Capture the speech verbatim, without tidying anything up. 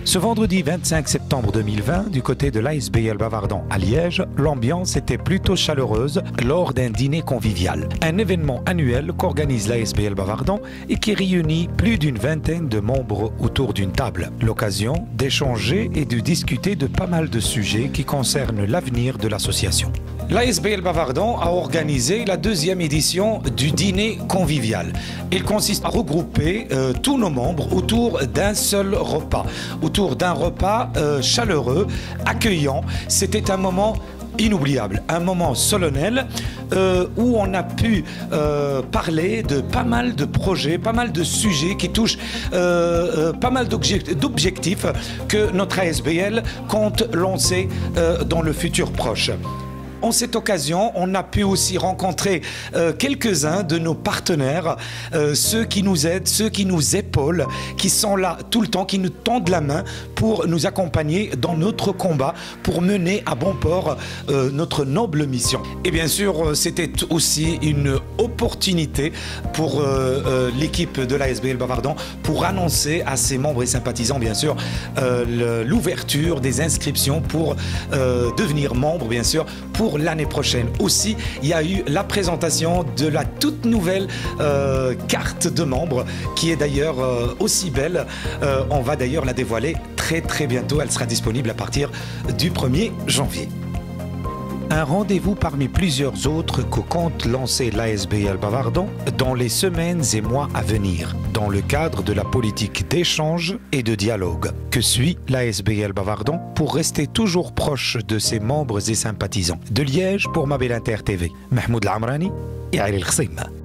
Ce vendredi vingt-cinq septembre deux mille vingt, du côté de l'A S B L Bavardon à Liège, l'ambiance était plutôt chaleureuse lors d'un dîner convivial. Un événement annuel qu'organise l'A S B L Bavardon et qui réunit plus d'une vingtaine de membres autour d'une table. L'occasion d'échanger et de discuter de pas mal de sujets qui concernent l'avenir de l'association. L'A S B L Bavardon a organisé la deuxième édition du dîner convivial. Il consiste à regrouper euh, tous nos membres autour d'un seul repas, autour d'un repas euh, chaleureux, accueillant. C'était un moment inoubliable, un moment solennel euh, où on a pu euh, parler de pas mal de projets, pas mal de sujets qui touchent euh, euh, pas mal d'objectifs que notre A S B L compte lancer euh, dans le futur proche. En cette occasion, on a pu aussi rencontrer euh, quelques-uns de nos partenaires, euh, ceux qui nous aident, ceux qui nous épaulent, qui sont là tout le temps, qui nous tendent la main pour nous accompagner dans notre combat, pour mener à bon port euh, notre noble mission. Et bien sûr, c'était aussi une opportunité pour euh, euh, l'équipe de l'A S B L Bavardon pour annoncer à ses membres et sympathisants, bien sûr, euh, l'ouverture des inscriptions pour euh, devenir membre, bien sûr, pour l'année prochaine. Aussi, il y a eu la présentation de la toute nouvelle euh, carte de membres qui est d'ailleurs euh, aussi belle. Euh, on va d'ailleurs la dévoiler très très bientôt. Elle sera disponible à partir du premier janvier. Un rendez-vous parmi plusieurs autres que compte lancer l'A S B L Bavardon dans les semaines et mois à venir, dans le cadre de la politique d'échange et de dialogue que suit l'A S B L Bavardon pour rester toujours proche de ses membres et sympathisants. De Liège pour Ma Belle Inter T V, Mahmoud Lamrani et Ali El Khsima.